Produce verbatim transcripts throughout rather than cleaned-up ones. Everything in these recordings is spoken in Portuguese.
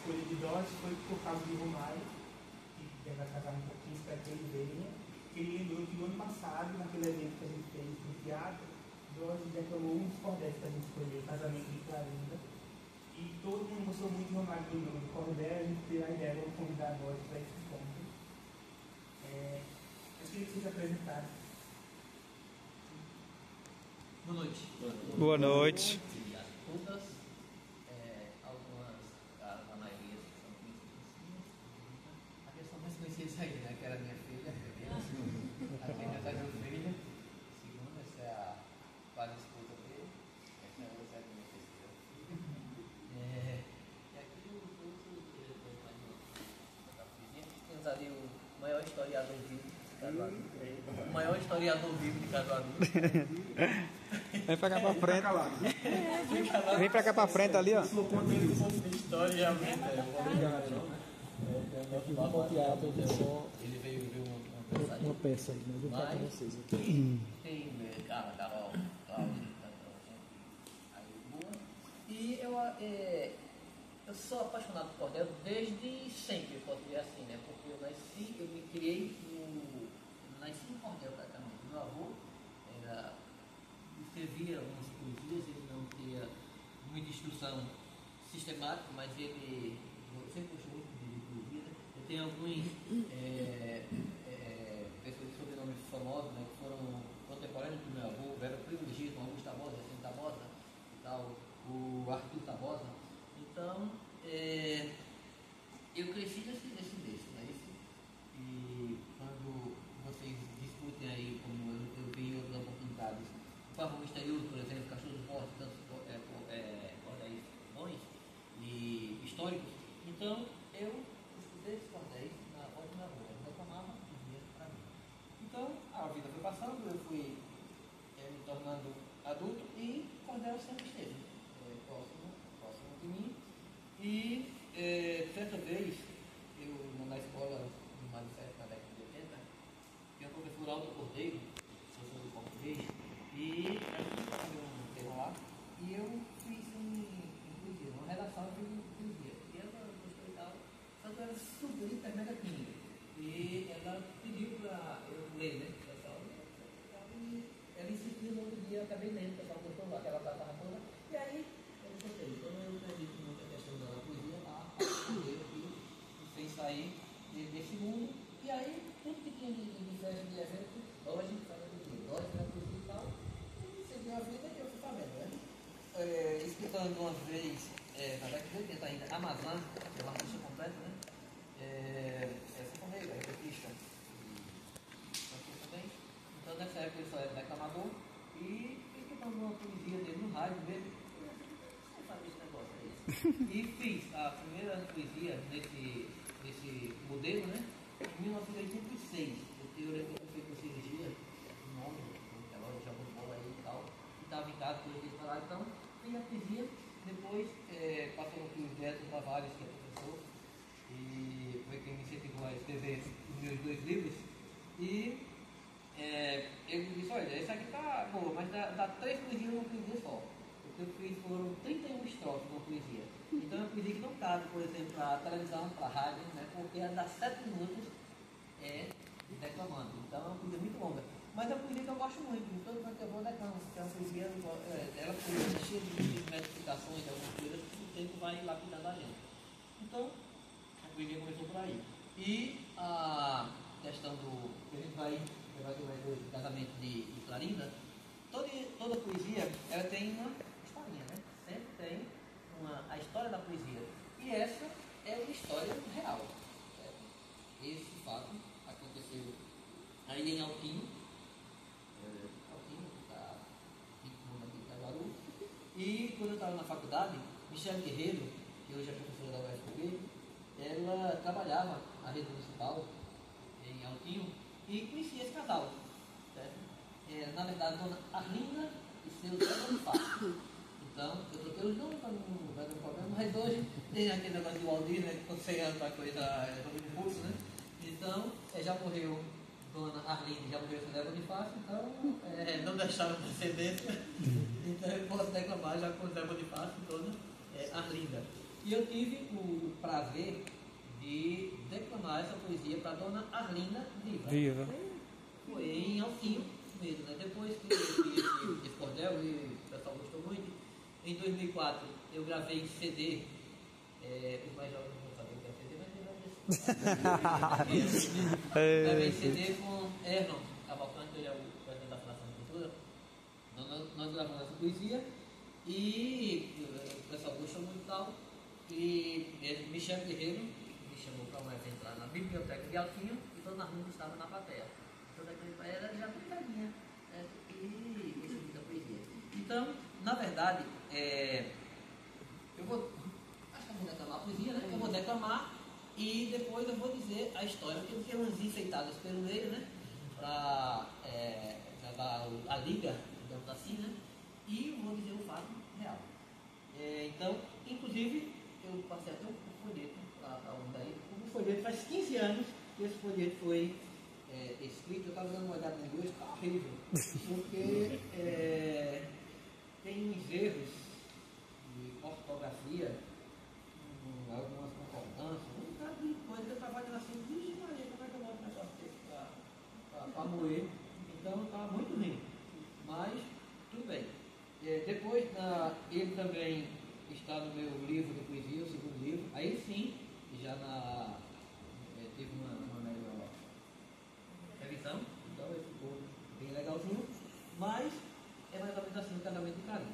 escolha de Dodge foi por causa de Romário, que vai casar um pouquinho, espero que ele venha. Ele lembrou que no ano passado, naquele evento que a gente fez no teatro, Dodge declamou um dos cordéis que a gente escolheu, Casamento de Clarinda. E todo mundo gostou muito de Romário do cordel, a gente teve a ideia de convidar a Dodge para esse encontro. É, eu queria que vocês apresentassem. Boa noite. Boa noite. Todas, é, algumas, a, a maioria são conhecidas. A questão mais conhecida aí, né? Que era a minha filha, a primeira. A primeira é a minha filha. A segunda, essa é a quase esposa dele. Essa é a minha terceira filha. É, e aqui o outro diretor da cozinha, temos ali o maior historiador vivo de Caruaru. O maior historiador vivo de Caruaru. Vem pra cá pra frente. Vem pra cá pra frente ali, ó. História realmente ele veio ver uma, uma, uma peça aí, mas eu vou falar pra vocês aqui. Tem Carla, Carol, Cláudia, aí boa. E eu, é, eu sou apaixonado por cordel desde sempre, eu posso dizer assim, né? Porque eu nasci, eu me criei no. Nasci em cordel praticamente. Meu avô era. Escrevia algumas poesias, ele não tinha muita instrução sistemática, mas ele sempre gostou muito de poesia. Né? Eu tenho alguns é, é, pessoas de sobrenome famosos, né, que foram contemporâneos do meu avô, Vera Privilegio, Augusto Tabosa, Jacinto Tabosa e tal, o Arthur Tabosa. Então, é, eu cresci nesse, nesse desse, né? Esse, e quando vocês discutem aí, como eu, eu vi em outras oportunidades, Fábio Misterioso, por exemplo, Cachorro Forte, tantos é, é, cordéis bons e históricos. Então, eu estudei esses cordéis na voz da rua, eu reclamava os dias para mim. Então, a vida foi passando, eu fui é, me tornando adulto e o cordel sempre esteve é, próximo, próximo de mim. E, é, certa vez, eu, na escola de Manifesto, na década de oitenta, tinha um professor Aldo Cordeiro, professor de português, e a gente escreveu um tema lá, e eu fiz um, um, uma redação de um poesia. E ela gostou e tal, só que ela era super, hiper, mega tímida. E ela pediu para eu ler, né? Pessoal, e ela insistiu no outro dia, eu acabei lendo, o pessoal gostou lá, aquela plataforma toda, e aí eu gostei. Então eu acredito muito na questão da poesia, lá, eu aqui, me fez sair desse mundo, e aí tudo que tinha de, de festa, de evento, hoje, falando de hoje, na poesia e tal, seguiu a vida e eu fui sabendo, né? É, escutando uma vez, é, na década de oitenta ainda, Amazon, que é uma artista completa, né? É, essa também, é artista, e também. Então nessa época ele só era declamador, e escutando uma poesia dele no rádio mesmo, eu fazer esse negócio aí. E fiz a primeira poesia nesse, nesse modelo, né? Em mil novecentos e oitenta e seis, eu lembro que eu fiz uma cirurgia, um nome, um relógio de algum bola aí e tal, e estava em casa, depois de falar, então, fiz a poesia, depois é, passou no Cruz Neto Tavares, que é professor, e foi quem me incentivou a escrever os meus dois livros, e é, ele disse, olha, essa aqui tá boa, mas dá, dá três poesias numa poesia só. O que eu fiz foram trinta e uma estrofes numa poesia. Então é uma poesia que não cabe, por exemplo, para a televisão, para a rádio, né, porque ela dá sete minutos é, declamando. Então é uma poesia muito longa. Mas é uma poesia que eu gosto muito, então quando eu vou declamar, porque é uma poesia, é, ela foi cheia de metificações, de algumas coisas que o tempo vai lapidando a gente. Então, a poesia começou por aí. E a questão do que a gente vai levar hoje, o casamento de, de Clarinda, toda, toda poesia ela tem uma historinha, né? Sempre tem uma, a história da poesia. E essa é uma história real. Certo? Esse fato aconteceu aí em Altinho, é, Altinho, que está aqui em Caruaru. E quando eu estava na faculdade, Michele Guerreiro, que hoje é professora da U F P, ela trabalhava na rede municipal em Altinho e conhecia esse casal, certo? É, na verdade, dona Arlinda e seu Zé Bonifácio. Então, eu troquei os nomes para não dar um problema, mas hoje tem aquele negócio de Waldir, né, que quando você anda para coisa, é todo de curso, né? Então, é, já morreu dona Arlinda, já morreu seu Zé Bonifácio, então é, não deixaram descendência, então eu posso declamar já com o Zé Bonifácio, dona é, Arlinda. E eu tive o, o prazer de declamar essa poesia para a dona Arlinda Viva. Viva. Foi em Altinho mesmo, né? Depois que eu fiz esse, esse cordel, e o pessoal gostou muito, em dois mil e quatro eu gravei em C D, é, os mais jovens não vão saber o que é C D, mas eu gravei gravei em C D com Ernon Cavalcante, que é o presidente da Fundação de Cultura. Nós, nós gravamos essa poesia e o pessoal gostou muito e tal. E ele, Michel Guerreiro me chamou para uma vez entrar na biblioteca de Altinho e Dona Arlinda estava na plateia. Toda aquela era já muito velhinha, né? E essa é muita poesia. Então, na verdade, é, eu vou. Acho que eu vou declamar a poesia, né? Eu vou declamar e depois eu vou dizer a história, porque eu tenho umas enfeitadas pelo meio, né? Para é, jogar a liga, digamos assim, né? E eu vou dizer o fato real. É, então, inclusive, eu passei até um folheto para um daí. O folheto faz quinze anos que esse folheto foi é, escrito. Eu estava dando uma olhada no inglês, está horrível. Porque é, tem uns erros de ortografia, um, algumas concordâncias, um bocado de coisa que eu estava fazendo assim, vixe Maria, como é que eu boto o negócio desse para moer? Então estava muito ruim. Mas, tudo bem. É, depois, na, ele também está no meu livro de poesia, o segundo livro. Aí sim, já na, é, teve uma, uma melhor revisão, então ele ficou bem legalzinho. Mas é mais ou menos assim o casamento de Carlinda.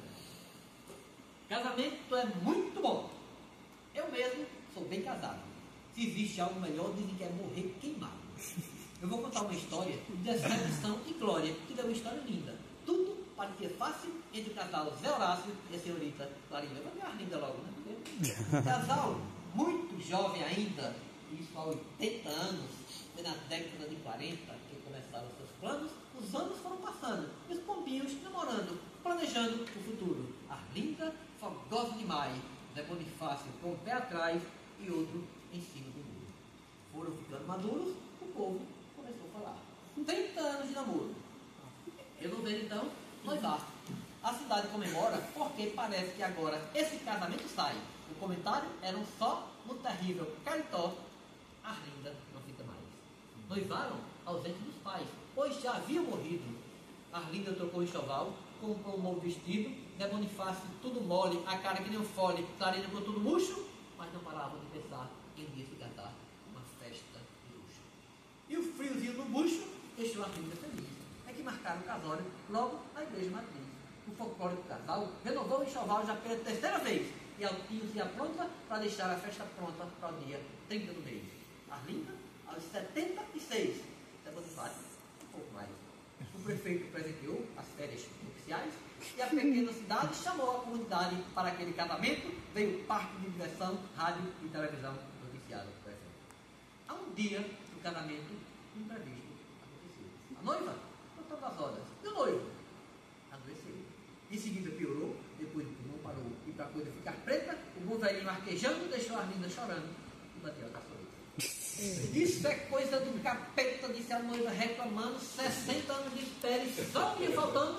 Casamento é muito bom. Eu mesmo sou bem casado. Se existe algo melhor, dizem que é morrer queimado. Eu vou contar uma história de decepção e glória, que deu uma história linda. Tudo parecia fácil entre o casal Zé Horácio e a senhorita Clarinda. Vai ver a Arlinda logo, né? Casal muito jovem ainda, isso há oitenta anos, foi na década de quarenta que começaram os seus planos. Os anos foram passando, e os pombinhos namorando, planejando o futuro. Arlinda, fogosa demais, Zé Bonifácio com o pé atrás e outro em cima do muro. Foram ficando maduros, o povo começou a falar. trinta anos de namoro. Resolveram então noivar. A cidade comemora porque parece que agora esse casamento sai. O comentário era um só no terrível Caritó. Arlinda não fica mais. Noivaram ausente dos pais, pois já haviam morrido. Arlinda trocou o enxoval, comprou um novo vestido. Zé Bonifácio tudo mole, a cara que nem um fole. Clarinda com tudo murcho, mas não paravam de pensar em um dia se casar, uma festa de luxo. E o friozinho do bucho deixou a Arlinda feliz. É que marcaram o casório logo na igreja matriz. O folclórico casal renovou o enxoval já pela terceira vez. E Altinho se apronta para deixar a festa pronta para o dia trinta do mês. Arlinda, aos setenta e seis. Zé Bonifácio, um pouco mais. O prefeito presenteou as férias oficiais e a pequena cidade chamou a comunidade para aquele casamento. Veio o parque de diversão, rádio e televisão noticiado. Há um dia do casamento, um imprevisto aconteceu. A noiva botou as rodas. E o noivo adoeceu. Em seguida piorou, depois o pulmão parou. E para a coisa ficar preta, o bom velhinho arquejando deixou a Arlinda chorando e bateu a caçoleta. Isso é coisa do capeta, disse a noiva reclamando. sessenta anos de espera e só ia faltando.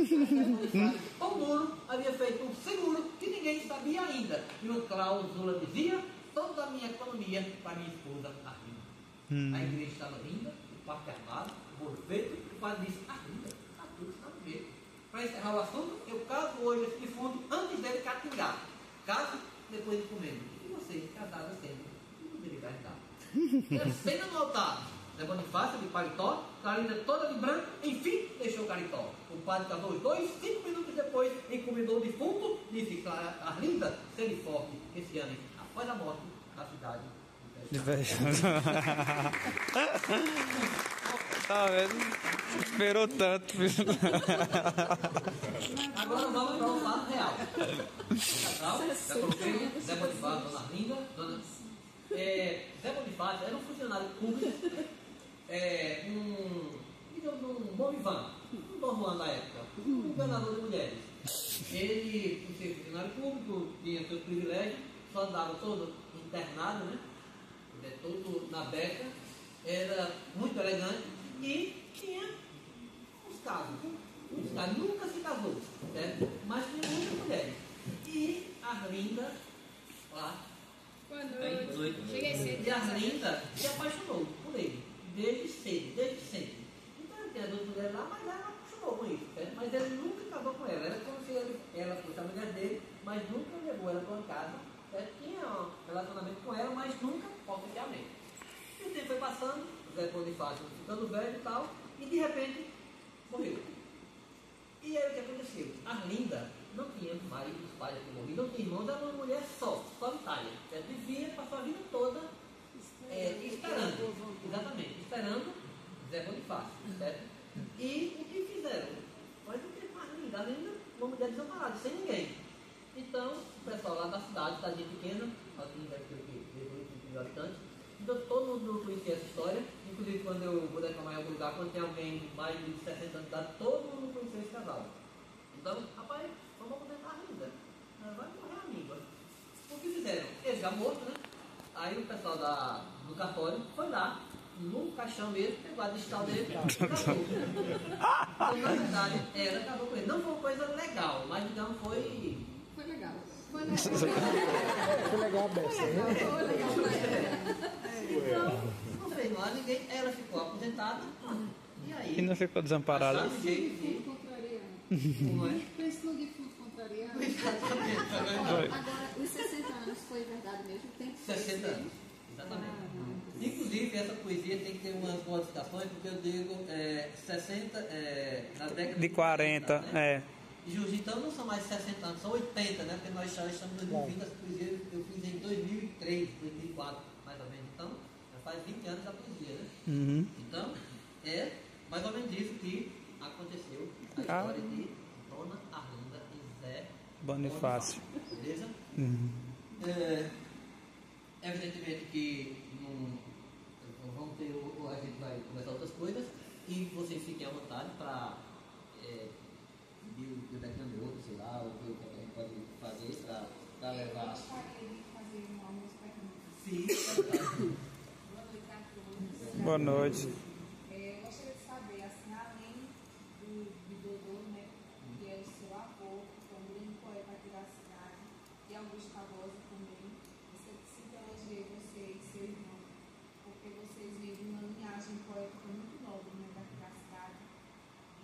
O muro havia feito um seguro que ninguém sabia ainda. E uma cláusula dizia: toda a minha economia para minha esposa Arlinda. Hum. A igreja estava linda, o parque armado, o bolo feito. O padre disse: Arlinda, está tudo está no jeito. Para encerrar o assunto, eu caso hoje esse defunto antes dele catingar. Caso depois de comendo. E você, casada sendo, tudo ele vai dar. Cena no altar. Zé Bonifácio de paletó, Clarinda toda de branco, enfim, deixou o caritó. O padre casou os dois, cinco minutos depois, encomendou o defunto, disse: Arlinda, seja forte esse ano, após a morte da cidade de Feijão. Tá vendo? Esperou tanto. Agora vamos para o lado real. Casal, já coloquei Zé Bonifácio, Dona Arlinda, Dona... É, Zé Bonifácio era um funcionário público, é, um, digamos, um bom vivan, um Dom Juan da época, um enganador de mulheres. Ele, por ser funcionário público, tinha seus privilégios, só andava todo internado, né? Todo na beca, era muito elegante e tinha uns casos, uns casos, nunca se casou, certo? Mas tinha muitas mulheres. E Arlinda Olá. Boa Bem, boa noite. Cheguei cedo. E a Arlinda se apaixonou por ele, desde cedo, desde sempre. Então ele tem a doutora dele lá, mas ela apaixonou com isso. Né? Mas ele nunca casou com ela. Era como se ele, ela fosse a mulher dele, mas nunca levou ela para uma casa. Né? Tinha um relacionamento com ela, mas nunca oficialmente. E o tempo foi passando, o Zé Bonifácio ficando velho e tal, e de repente morreu. E aí o que aconteceu? Arlinda não tinha marido, os pais que morreram, não tinha irmãos, era uma mulher só, solitária. Ela vivia, passou a vida toda é, esperando, exatamente, esperando Zé Bonifácio, certo? E o que fizeram? Mas o que mais Arlinda? Arlinda, uma mulher desamparada, sem ninguém. Então, o pessoal lá da cidade, cidade pequena, assim deve ter o quê? dezoito mil habitantes. Então todo mundo conhecia essa história, inclusive quando eu vou reclamar em algum lugar, quando tem alguém mais de sessenta anos de idade, todo mundo conhecia esse casal. Então, rapaz, vamos aposentar a Arlinda. Ela vai morrer a língua. O que fizeram? Ele já morto, né? Aí o pessoal da, do cartório foi lá, no caixão mesmo, pegou a digital dele e casou. Então, na verdade, ela casou com ele. Não foi uma coisa legal, mas digamos foi. Foi legal. Foi legal. Foi legal a beça, né? Foi legal pra ela. Então, não fez mal a ninguém, ela ficou aposentada. E aí? E não ficou desamparada. Achava um jeito de- Defunto contrariano. Como é? Pense no defunto contrariano. Exatamente. Agora, agora, os sessenta anos foi verdade mesmo? Tem que ser sessenta isso anos. mesmo? Exatamente. Ah, não. Inclusive, essa poesia tem que ter umas modificações, porque eu digo é, sessenta, é, na década De quarenta, quarenta, né? é. E Juros, então não são mais sessenta anos, são oitenta, né? Porque nós já estamos em dois mil e vinte, essa poesia eu fiz em dois mil e três, dois mil e quatro, mais ou menos. Então, já faz vinte anos a poesia, né? Uhum. Então, é mais ou menos isso que aconteceu na Ah. história de Dona Arlinda e Zé Bonifácio. Beleza? Uhum. É, evidentemente que não, vamos ter, o- a gente vai conversar outras coisas e vocês fiquem à vontade para é, pedir o que o decano outro, sei lá, o que a gente pode fazer para Eu levar. gostaria de fazer uma música aqui. Sim, é verdade. Boa noite a todos. Boa noite. É, eu gostaria de saber, assim, além do, do Dodô, né, que é o seu avô, que foi um grande poeta aqui da cidade, e Augusto Tabosa também, você sempre elogiei você e seu irmão, porque vocês vêm de uma linhagem poética muito nobre, né, daqui da cidade, e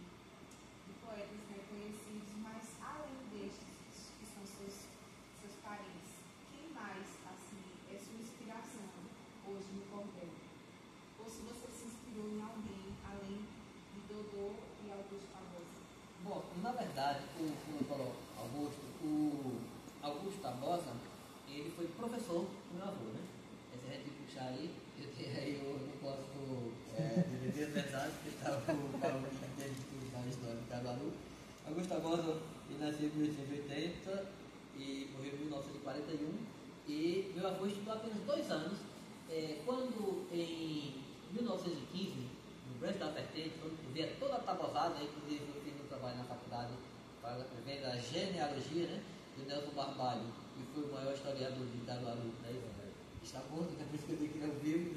de poetas reconhecidos, mas além destes, que são seus, seus parentes, quem mais, assim, é sua inspiração hoje no cordel? Ou se você se inspirou em alguém além de Dodô e Augusto Tabosa? Bom, na verdade, o, como falou Augusto, o Augusto Tabosa, ele foi professor do meu avô, né? Se a gente puxar aí, eu tenho aí, eu não posso é, dizer a verdade, porque estava o Paulo que entende tudo na história do Caruaru. Augusto Tabosa, ele nasceu em mil oitocentos e oitenta e morreu em mil novecentos e quarenta e um. E meu avô estudou apenas dois anos, é, quando em mil novecentos e quinze, no Brejo da Vertente, quando via toda a tabosada, inclusive eu fiz um trabalho na faculdade para vendo a genealogia, né, do Nelson Barbalho, que foi o maior historiador de Caruaru, né, está morto, né, por isso que eu digo que ele é o vivo.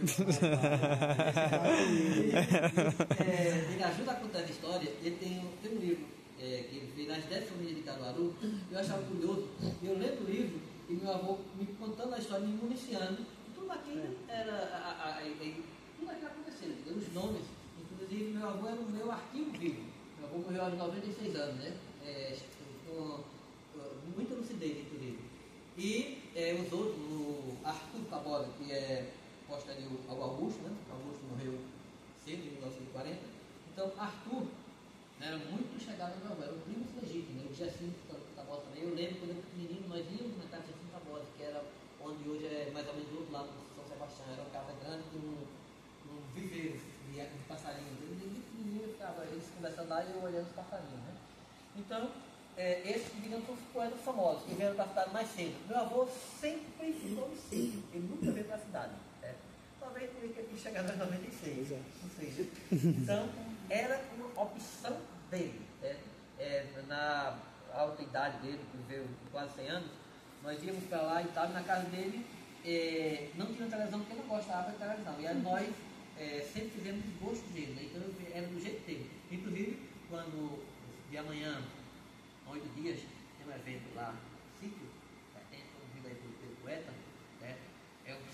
é, ele ajuda a contar a história, ele tem, um- tem um livro é, que ele fez nas dez famílias de Caruaru, eu achava curioso, eu lendo o livro e meu avô me contando a história, me municiando, tudo aquilo era a, a, a, a, tudo aquilo aconteceu, entendeu? Os nomes, inclusive meu avô era o meu arquivo vivo. Meu avô morreu aos noventa e seis anos, né? É, com, com muita lucidez, inclusive. E é, os outros, o Arthur Tabosa, que é posterior ao Augusto, né? Augusto morreu cedo, em mil novecentos e quarenta. Então, Arthur era muito chegado ao meu avô, era o primo legítimo, né? O Jacinto Tabosa também. Eu lembro quando eu era pequenininho, nós íamos na casa de Jacinto Tabosa, que era onde hoje é mais ou menos do outro lado do São Sebastião. Era uma casa grande com um, um viveiro de, de passarinhos. Eu desde pequenininho eu ficava, eles conversando lá e eu olhando os passarinhos, né? Então, é, esses, digamos, são os poetas famosos que vieram para a cidade mais cedo. Meu avô sempre ficou no sítio, ele nunca veio para a cidade. Né? Talvez por isso que ele tinha chegado aos noventa e seis. Não sei. Então, era uma opção dele. Né? É, na alta idade dele, que viveu quase cem anos, nós íamos para lá e tal, na casa dele é, não tinha televisão porque ele não gostava de televisão. E aí nós é, sempre fizemos o gosto dele, né? Então era do jeito dele. Inclusive, quando de amanhã, oito dias, tem um evento lá, sítio, tem todo mundo aí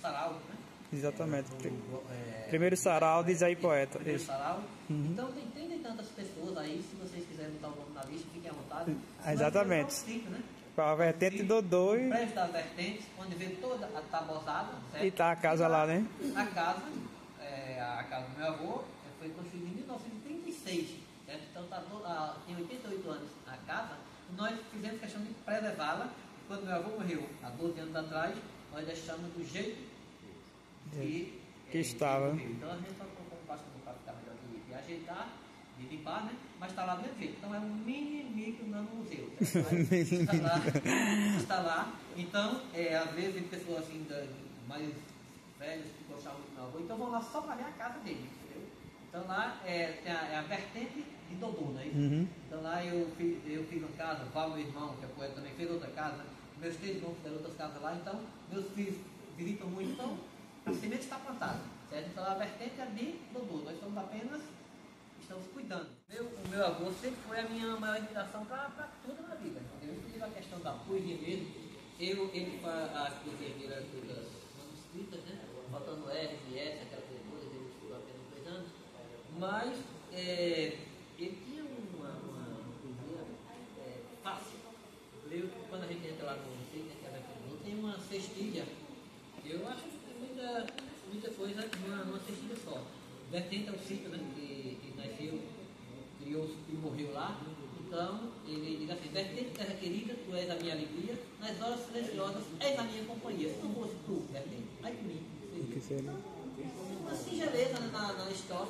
sarau, né? Exatamente. O, é, Primeiro sarau, diz aí poeta. Primeiro Isso. sarau. Uhum. Então tem trinta e tantas pessoas aí, se vocês quiserem botar o nome na lista, fiquem à vontade. Ah, exatamente. Sítio, né? Para a vertente Dodô e, O prédio das vertentes, onde vem toda a tabozada, certo? e tá a casa lá, né? A casa, é, a casa do meu avô, foi construída em mil novecentos e trinta e seis, certo? Então tá to, a, tem oitenta e oito anos a casa, e nós fizemos questão de preservá-la. Quando meu avô morreu, há doze anos atrás, nós deixamos do jeito que, que é, estava. Ele morreu. Então a gente só colocou um bastante para ficar melhor de, de ajeitar, de limpar, né? Mas está lá do mesmo jeito. Então é um mini micro nano museu. Está lá, está lá. Então, é, às vezes tem pessoas assim, da, mais velhos que gostavam muito do meu avô, então vão lá só para ver a casa dele, entendeu? Então lá é, tem a, é a vertente de Dodô, né? Uhum. Então lá eu fiz, eu fiz uma casa, o Val, meu irmão, que é poeta, também fez outra casa, meus três irmãos fizeram outras casas lá, então meus filhos visitam muito, então a semente está plantada, certo? Então a vertente é de Dodô, nós estamos apenas, estamos cuidando. Meu, o meu avô sempre foi a minha maior inspiração para tudo na vida, entendeu? Inclusive a questão da poesia mesmo, eu, ele faz as poesias dele, as coisas manuscritas, né? Faltando R e S, aquela coisa toda, ele estudou apenas dois anos, mas é, ele tinha uma, uma, uma poesia é, fácil. Eu, quando a gente entra lá no sítio, né, tem uma cestilha, eu acho que tem muita, muita coisa numa, numa cestilha só. Vertente é o sítio, né, que, que nasceu, criou-se e morreu lá. Então, ele diz assim: vertente, terra querida, tu és a minha alegria, nas horas silenciosas és a minha companhia. Se não fosse tu, vertente, ai de mim, seria. Então, uma singeleza na, na história.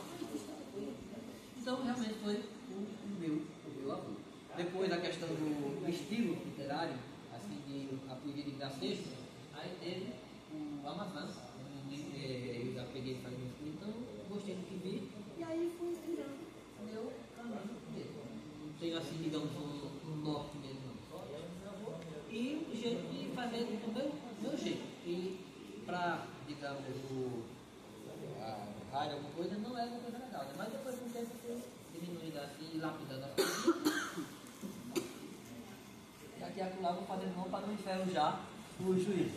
Então, realmente foi o, o, meu, o meu avô. Depois, a questão do estilo literário, assim, de a poesia de Gracejo, aí teve o Amazon, eu já peguei para mim, então gostei do que vi, e aí fui virando meu caminho mesmo. Tenho, assim, digamos, um, um norte mesmo, só meu avô, e o jeito de fazer do meu, do meu jeito. E para, digamos, o a rádio, alguma coisa, não é uma coisa legal, né? Mas depois com o tempo foi diminuindo assim, lapidando a coisa. E aqui e acolá vou fazendo mão para não enferrujar o juiz.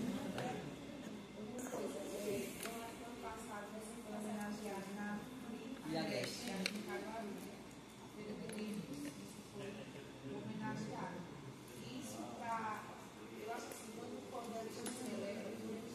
E a Guest. Isso para, eu acho que quando o poder se celebra,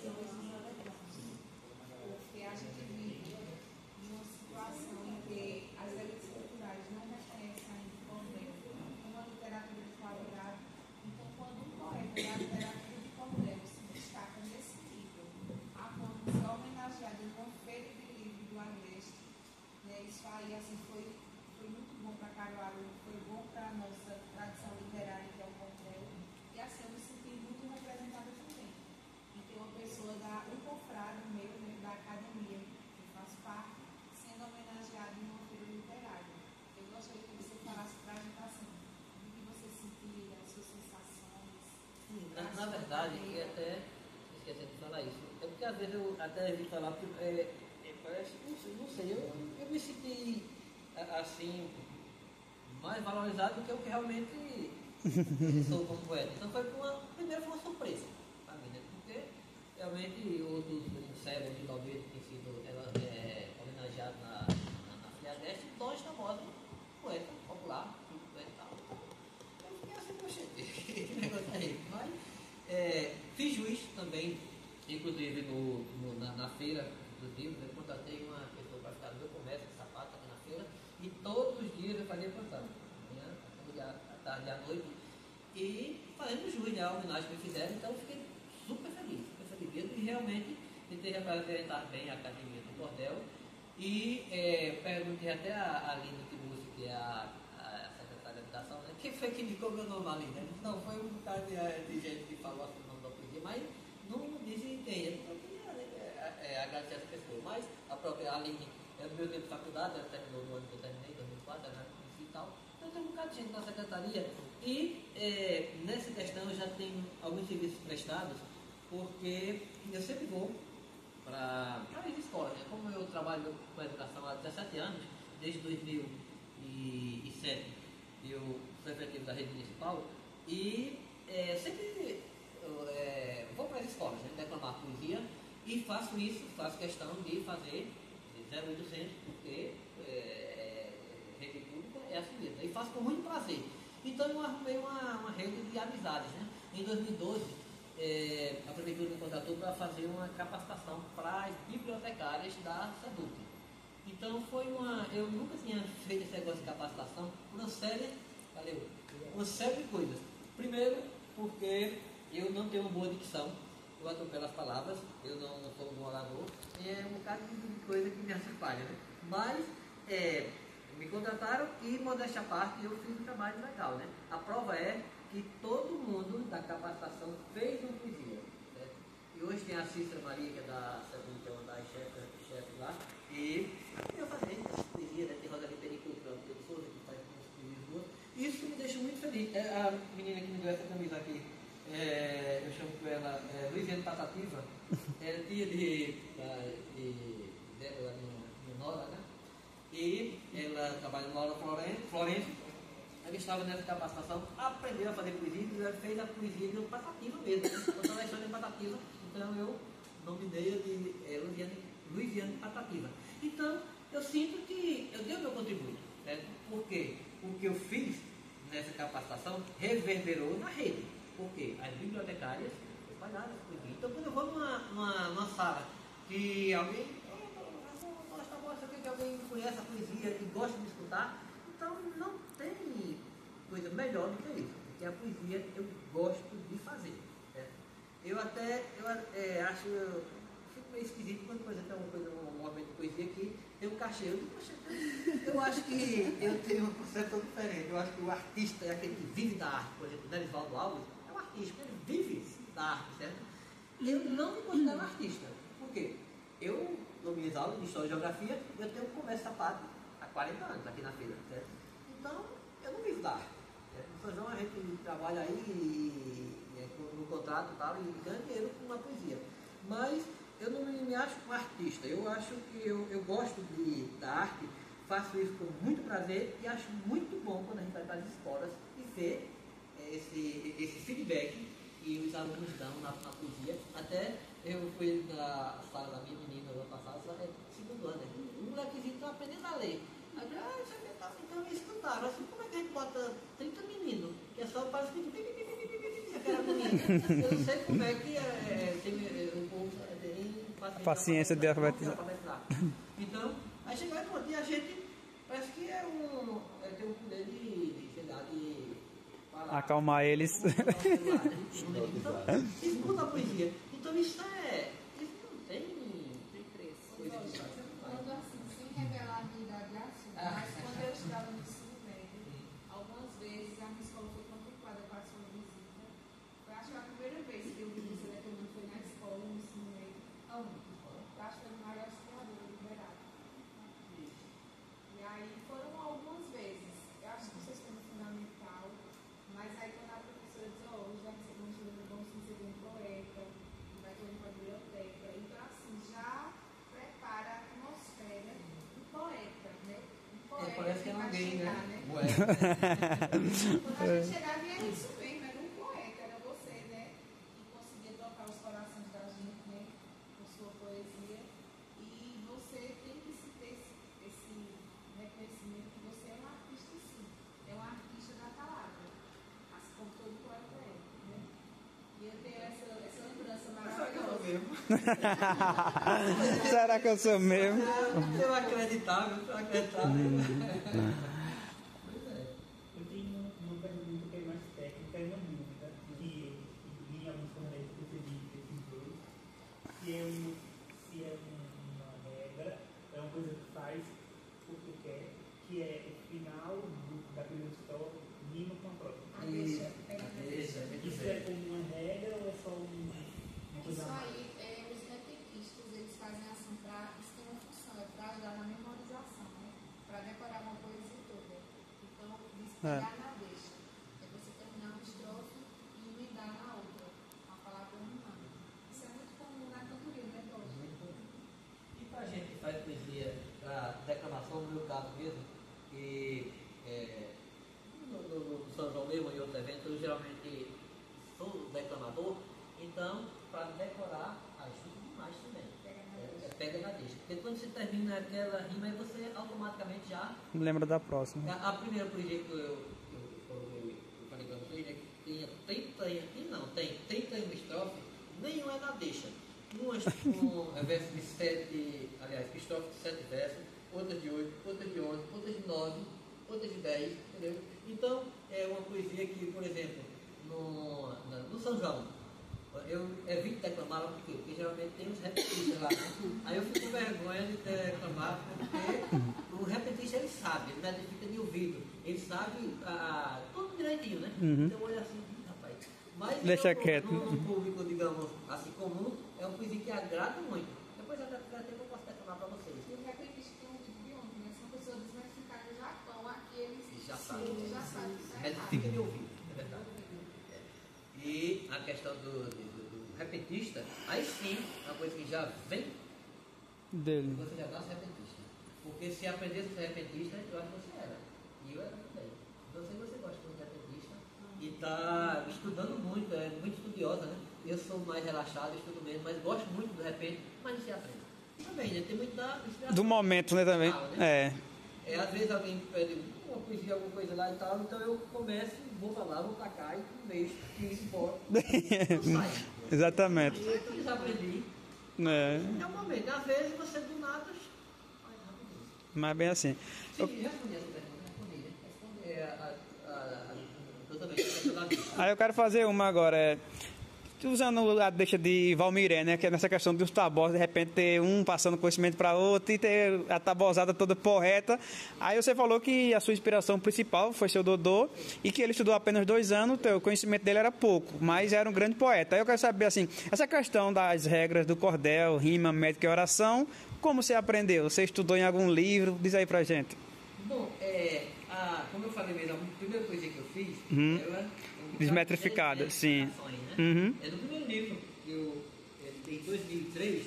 porque a gente vive numa situação em que as elites culturais não reconhecem ainda o poder uma literatura de qualidade. Então, quando um poeta da literatura de cordel se destaca nesse nível, a ponto de ser homenageado em uma feira de livro do Agreste, né, isso aí assim, foi, foi muito bom para Caruaru, foi bom para a nossa tradição literária, que é o cordel, e assim eu me senti muito representada também. E tem uma pessoa, da, um confrade meu, né, da academia, que faz parte, sendo homenageado em uma feira literária. Eu gostaria que você falasse para a gente assim, o que você sentia, as suas sensações. Na, na verdade, e até esqueci de falar isso, é porque às vezes eu até vi falar, porque é, é, parece, não sei, não sei eu, eu me senti assim, mais valorizado do que eu que realmente sou como poeta. Então foi uma, primeiro foi uma surpresa para mim, né? Porque realmente outros, como Sérgio de Talvez, que tem sido ela, é, homenageado na, na, na Filha Deste, nós estamos poeta popular, poeta e tal. Eu fiquei assim, poxa, que negócio é esse? Mas é, fiz juiz também, inclusive no, no, na, na feira dos livros, eu contratei uma pessoa para ficar no meu comércio, de sapato, aqui na feira, e todos os dias eu fazia plantão, manhã, à tarde e à noite, e fazendo jus, né, a homenagem que me fizeram, então eu fiquei super feliz, super feliz mesmo, e realmente tentei representar bem a Academia do Cordel, e é, perguntei até a Aline Tiburcio, que é a, a secretária de Educação, né, quem foi que indicou meu nome ali, né? Não, foi um bocado de, de gente que falou assim o nome da poesia, mas não disse quem, eu queria é, é, agradecer essa pessoa, mas a própria Aline, é do meu tempo de faculdade, ela terminou no ano que eu terminei, dois mil e quatro, ela e tal. Então tem um bocado de gente na secretaria e é, nessa questão eu já tenho alguns serviços prestados, porque eu sempre vou para as escolas, né? Como eu trabalho com a educação há dezessete anos, desde dois mil e sete eu sou efetivo da rede municipal e é, sempre eu, é, vou para as escolas, né, declamar poesia. E faço isso, faço questão de fazer zero oitocentos, porque é, é, rede pública é assim mesmo. E faço com muito prazer. Então eu arrumei uma, uma rede de amizades, né? Em dois mil e doze, é, a Prefeitura me contratou para fazer uma capacitação para as bibliotecárias da SEDUC. Então foi uma... Eu nunca tinha feito esse negócio de capacitação por uma série... Valeu! Uma série de coisas. Primeiro, porque eu não tenho uma boa dicção. Eu atropelo as palavras, eu não, não sou um bom orador, e é um bocado de coisa que me atrapalha, né? Mas é, me contrataram e, modéstia à parte, eu fiz um trabalho legal, né? A prova é que todo mundo da capacitação fez uma poesia, certo? E hoje tem a Cícera Maria, que é da SEDUC, que é uma das chefes chef lá, e eu fazendo essa poesia, né? Tem Rosalie Periculo, que é uma pessoa que faz poesias boas. Isso me deixa muito feliz. É, a menina que me deu essa camisa aqui, É, eu chamo ela é, Luiziane Patativa, ela é tia de, de, de Débora, minha, minha nora, né? E ela trabalha na Laura Florencio. Ela estava nessa capacitação, aprendeu a fazer poesia e ela fez a poesia de Patativa mesmo, contou a história de Patativa. Então eu nominei a de é, Luiziane, Luiziane Patativa. Então eu sinto que eu dei o meu contributo, certo? Porque o que eu fiz nessa capacitação reverberou na rede. Porque as bibliotecárias espalharam essa poesia. Então, quando eu vou numa, numa, numa sala que alguém gosta, gosta que alguém conhece a poesia e gosta de escutar, então não tem coisa melhor do que isso. Porque a poesia eu gosto de fazer. Certo? Eu até eu, é, acho, eu fico meio esquisito quando, por exemplo, tem uma coisa, um momento de poesia que tem um cachê. Eu digo, poxa, eu acho que eu tenho uma concepção diferente. Eu acho que o artista é aquele que vive da arte. Por exemplo, o Nerisvaldo Alves é um artista, ele vive da arte, certo? Eu não me considero um artista. Por quê? Eu, nas minhas aulas de História e Geografia, eu tenho um comércio sapato há quarenta anos aqui na feira, certo? Então, eu não vivo da arte. Certo? No São João a gente trabalha aí e, e, no contrato e tal, e ganha dinheiro com uma poesia. Mas eu não me, me acho um artista. Eu acho que eu, eu gosto de, da arte, faço isso com muito prazer e acho muito bom quando a gente vai para as escolas e ver esse, esse feedback que os alunos dão na, na poesia. Até eu fui na sala da minha menina no ano passado, só é segundo ano, né? Um molequezinho está aprendendo a ler. Aí eu, ah, isso é tá, então me escutaram. Assim, como é que a gente bota trinta meninos, que é só para os que aquela menina. Eu não sei como é que é, tem, o povo tem paciência, paciência de alfabetizar. Então, aí chega no dia a gente parece que é um, é, tem um poder de, de, sei lá, de falar, acalmar eles. Então, escuta a poesia. Então isso é, isso não tem, tem preço. Coisa de Quando assim, sem revelar a minha idade assim, mas quando eu estava no ensino médio, algumas vezes a minha escola foi contemplada para a sua visita. Eu acho que a primeira vez que eu vi você declamando foi na escola, no ensino médio. Aonde? Eu acho que foi no Mário Auxiliadora, liberado. E aí foram algumas vezes. Eu acho que vocês têm fundamental, mas aí quando a professora diz, ó, oh, já que você continua, vamos receber um poeta, vai ter uma biblioteca. Então assim, já prepara a atmosfera do poeta, né? Um poeta é, parece que é alguém, chegar, né? né? Quando a gente chegava e era isso mesmo, era um poeta, era você, né? Que conseguia tocar os corações da gente, né? Com sua poesia. E você tem que se ter esse, esse reconhecimento que você é um artista, sim. É um artista da palavra. Assim como todo poeta é, né? E eu tenho essa, essa lembrança maravilhosa. Será que eu sou mesmo? Eu acreditava, eu acreditava. Eu tenho uma pergunta que é mais técnica e uma dúvida, que em alguns momentos eu percebi esses dois, se é, um, se é uma regra, é uma coisa que faz porque quer, que é o final do, da primeira história, rima com a próxima. A deixa, pega a deixa. Isso é como uma regra ou é só um, uma coisa Isso a mais? aí, é, os repetistas, eles fazem ação para, isso tem uma função, é para ajudar na memorização, né? Para decorar uma poesia toda. Então, diz pegar na deixa. É você terminar uma estrofe e emendar na outra, a palavra rimando. Isso é muito comum na cantoria, né, Cláudio? E para a gente que faz poesia, para declamação, no meu caso mesmo, que é, no, no, no São João mesmo e outros eventos, eu geralmente sou declamador, então, para decorar, ajuda demais também. Porque quando você termina aquela rima, aí você automaticamente já... Lembra da próxima. A, a primeira poesia que eu, eu, eu, eu, eu falei para vocês, né, que tinha trinta e não, tem trinta e uma estrofes, nenhuma é na deixa. Umas com verso de sete, aliás, estrofe de sete versos, outras de oito, outras de onze, outras de nove, outras de dez, entendeu? Então, é uma poesia que, por exemplo, no, na, no São João, eu evito declamar, por quê? Porque geralmente tem uns repetistas lá, né? Aí eu fico com vergonha de declamar, porque o repetista ele sabe, ele não fica de ouvido, ele sabe ah, tudo direitinho, né? Uhum. Então olha assim, rapaz. Mas deixa eu, quieto. num público, digamos, assim, comum, é uma poesia que agrada muito. Depois até eu posso declamar para vocês. E o repetista tem um tipo de ontem, né? São pessoas desmistificadas já estão aqui, eles Já sabem. já sabem que Mas está fica errado. de ouvido, é verdade. E a questão do, do, do repentista, aí sim, é uma coisa que já vem, Dele. você já nasce repentista. Porque se aprendesse a ser repentista, eu acho que você era. E eu era também. Então, se você gosta de repentista e está estudando muito, é muito estudiosa, né? Eu sou mais relaxado, estudo menos, mas gosto muito do repente, mas não se aprende. Também, né? Tem muito da inspiração. Do momento, né, também? Né? É. É, às vezes alguém pede uma poesia, alguma coisa lá e tal, então eu começo, vou pra lá, vou pra cá e um mês, quinze, embora. Não sai. Exatamente. E eu desaprendi. É. É um momento. Às vezes você do nada. Ai, rapidinho. Mas bem assim. Sim, respondi essa pergunta, respondi, né? Respondi é, a, a, a, a, totalmente, a questão da vida. Aí eu quero fazer uma agora. É, usando a deixa de Valmiré, né? Que é nessa questão dos tabós, de repente ter um passando conhecimento para outro e ter a tabozada toda correta. Aí você falou que a sua inspiração principal foi seu Dodô e que ele estudou apenas dois anos, o conhecimento dele era pouco, mas era um grande poeta. Aí eu quero saber, assim, essa questão das regras do cordel, rima, métrica e oração, como você aprendeu? Você estudou em algum livro? Diz aí pra gente. Bom, é, a, como eu falei mesmo, a primeira coisa que eu fiz Uhum. era... Desmetrificada, sim. Né? Uhum. É no primeiro livro, que eu editei em dois mil e três,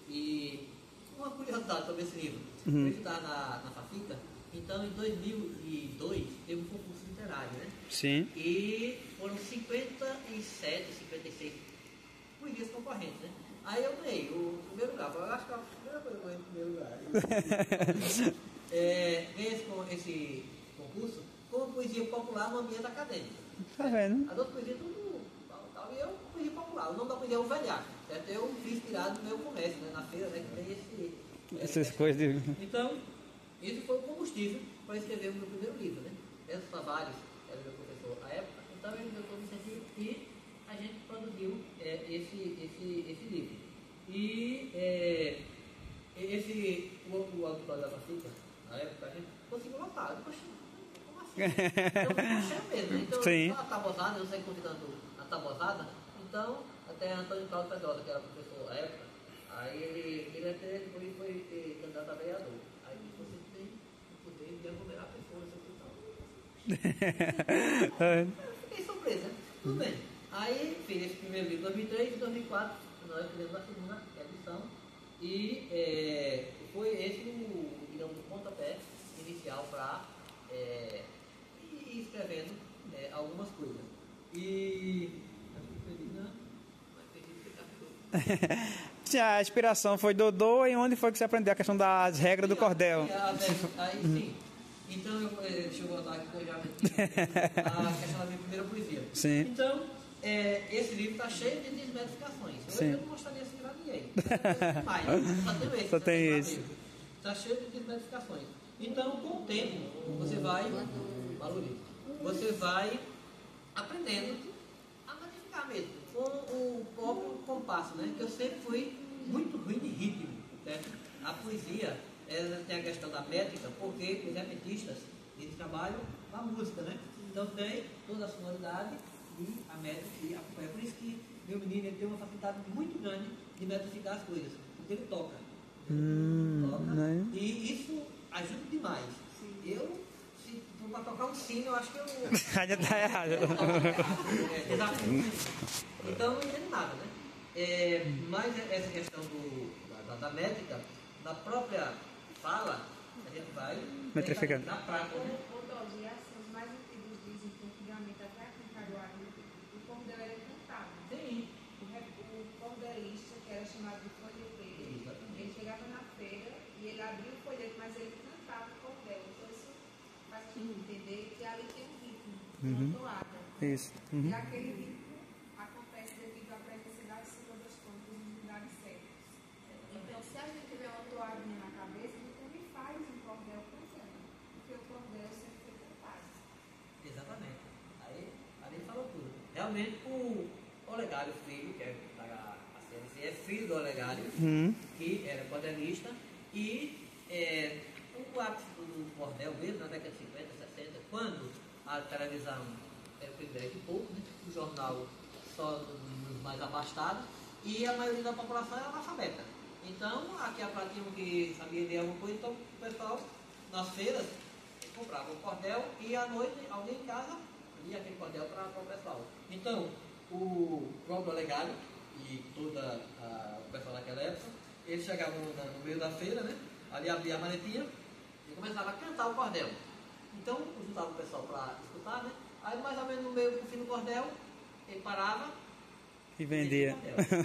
e uma curiosidade sobre esse livro. Uhum. Eu estava na, na Fafita, então em dois mil e dois teve um concurso literário, né? Sim. E foram cinquenta e sete, cinquenta e seis poesias concorrentes, né? Aí eu ganhei o primeiro lugar, eu acho que é a primeira coisa que eu ganhei o primeiro lugar. é, ganhei esse, esse concurso com uma poesia popular no ambiente acadêmico. Tá vendo? As outras poesias tudo tal, tal, e eu poesia popular. O nome da poesia é O Velhaco, certo? Eu fiz inspirado no meu comércio, né? Na feira, né? Que tem esse... Essas esse coisas de... Então, isso foi o combustível para escrever o meu primeiro livro, né? Edson Tavares era meu professor à época, então ele me deu todo o incentivo e a gente produziu é, esse, esse, esse livro. E é, esse, o, o auditório da Fafita, na época, a gente conseguiu lotar. Poxa, como assim? Então, cheio mesmo. Então, Sim. só a tabozada, eu sei convidando a tabozada, então, até Antônio Paulo Pedrosa, que era professor à época, aí ele, ele até depois foi eh, candidato a vereador. Aí você tem o poder de aglomerar pessoas, então. Eu fiquei surpresa, tudo bem. Aí fiz esse primeiro livro em dois mil e três e dois mil e quatro, nós fizemos a segunda edição. E é, foi esse o, digamos, o pontapé inicial para é, ir escrevendo é, algumas coisas. E. Acho que foi feliz, né? Mas feliz que captou. Sim, a inspiração foi Dodô, e onde foi que você aprendeu a questão das regras do cordel? Sim, a, a, aí sim. Então, eu, deixa eu voltar aqui que eu já a questão da minha primeira poesia. Sim. Então, é, esse livro está cheio de desmetificações. Hoje Sim. eu não mostraria assim para ninguém. Mais, só tenho esse. Só tem esse. Está cheio de desmetificações. Então, com o tempo, você vai valoriza. Você vai aprendendo a modificar mesmo. Com o próprio compasso, né? Que eu sempre fui muito ruim de ritmo. Certo? A poesia, ela tem a questão da métrica, porque os repentistas, eles trabalham com a música, né? Então tem toda a sonoridade e a métrica que acompanha. Por isso que meu menino ele tem uma facilidade muito grande de metrificar as coisas, porque ele toca. Hum, toca né? E isso ajuda demais. Eu, se for para tocar um sino, eu acho que eu. Ainda tá errado. É, exatamente. Então não entendo nada, né? É, mas essa questão do, da, da métrica, da própria fala, a gente vai Metrificando. na prática, né? O Dodi, assim, os mais antigos dizem que antigamente até aqui em Caruaru, o cordel era cantado. Sim. O, re- o cordelista, que era chamado de folheteiro, Exatamente. ele chegava na feira entender que ali tem um ritmo, Uhum. uma toada. Isso. Uhum. E aquele ritmo acontece devido à presença das sílabas tônicas nos lugares certos. Então, se a gente tiver uma toadinha na cabeça, a gente também faz um cordel cantando, porque o cordel sempre foi cantado. Exatamente. Aí, ali falou tudo. Realmente, o Olegário Filho, que é da a C N C, é filho do Olegário, Uhum. que era cordelista, e é, o ápice do cordel mesmo, na década de cinquenta, sessenta, quando a televisão era privilégio de pouco, né? O jornal só nos mais abastados, e a maioria da população era analfabeta. Então, aqui a pratinha que sabia ler alguma coisa, então o pessoal, nas feiras, comprava o cordel e à noite alguém em casa lia aquele cordel para o pessoal. Então, o próprio Olegário e todo o pessoal daquela época, eles chegavam no, no meio da feira, né? Ali abria a maletinha e começava a cantar o cordel. Então, juntava o pessoal para escutar, né? Aí, mais ou menos no meio do fim do cordel, ele parava E vendia.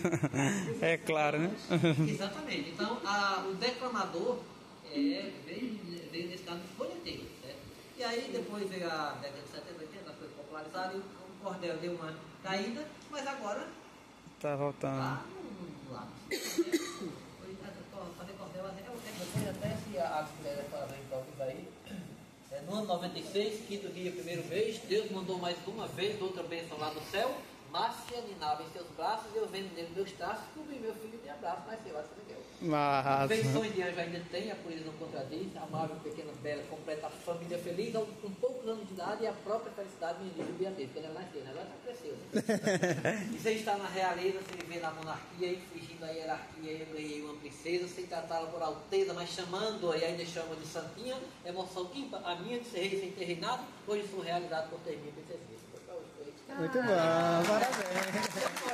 É claro, né? Exatamente. Então, a, o declamador é, veio, veio nesse caso dos folheteiros, certo? E aí, depois veio a década de setenta, oitenta, as coisas popularizaram, e o, o cordel deu uma caída, mas agora Tá voltando. lá no, no ápice. Fazer cordel é depois até se a mulher fazer improvisa aí. É, no ano noventa e seis, quinto dia, primeiro mês, Deus mandou mais uma vez outra bênção lá do céu. Márcia ninava em seus braços, eu vendo nele meus traços, cobri meu filho de abraço, nasceu lá de São Miguel. Mas... Feições de anjo ainda tem, a polícia não contradiz, amável, pequena, bela, completa, a família feliz, com poucos anos de idade e a própria felicidade me diz o Beatriz, quando ela nasceu, né? Agora já cresceu, né? E você está na realeza, você vê na monarquia, infringindo a hierarquia, eu ganhei uma princesa, sem tratá-la por alteza, mas chamando-a e ainda chama de santinha, emoção ímpar, a minha de ser rei sem ter reinado, hoje sou realizado por ter minha princesa. Muito bom, parabéns.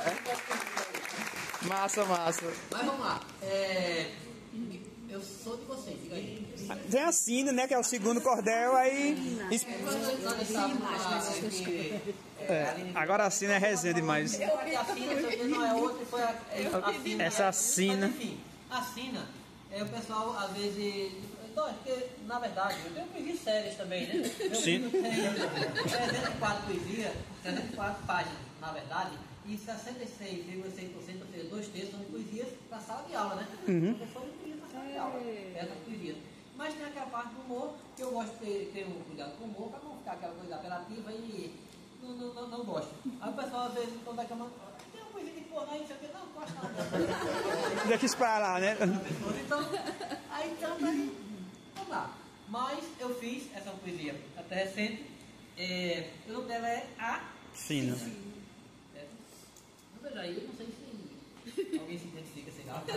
Massa, massa. Mas vamos lá. É, eu sou de vocês, diga aí. Tem a Sina, né? Que é o segundo cordel, aí. Nós estávamos lá, É, agora a Sina é resenha demais. Eu vi a Sina, não é outra, foi a, é, a Sina. Essa Sina. Mas, enfim, a Sina, é, o pessoal às vezes. Não, porque, na verdade, eu tenho poesias sérias também, né? Meu Sim. livro tem trezentas e quatro poesias, trezentas e quatro páginas, na verdade, e sessenta e seis vírgula seis por cento, ou seja, dois terços são de poesias para sala de aula, né? Uhum. Professor de poesia para sala de aula, essas poesias. Mas tem aquela parte do humor, que eu gosto de ter, ter um cuidado com o humor, para não ficar aquela coisa apelativa e não, não, não, não gosto. Aí o pessoal, às vezes, quando vai chamando, tem uma poesia de porra aí, não sei o que, não, não gosto não. Deixa isso pra lá, né? Então, aí canta aí. Vamos lá. Mas eu fiz essa poesia até recente. É, o nome dela é A Sina. Certo? Não veja aí, eu não sei se alguém se identifica, sei lá.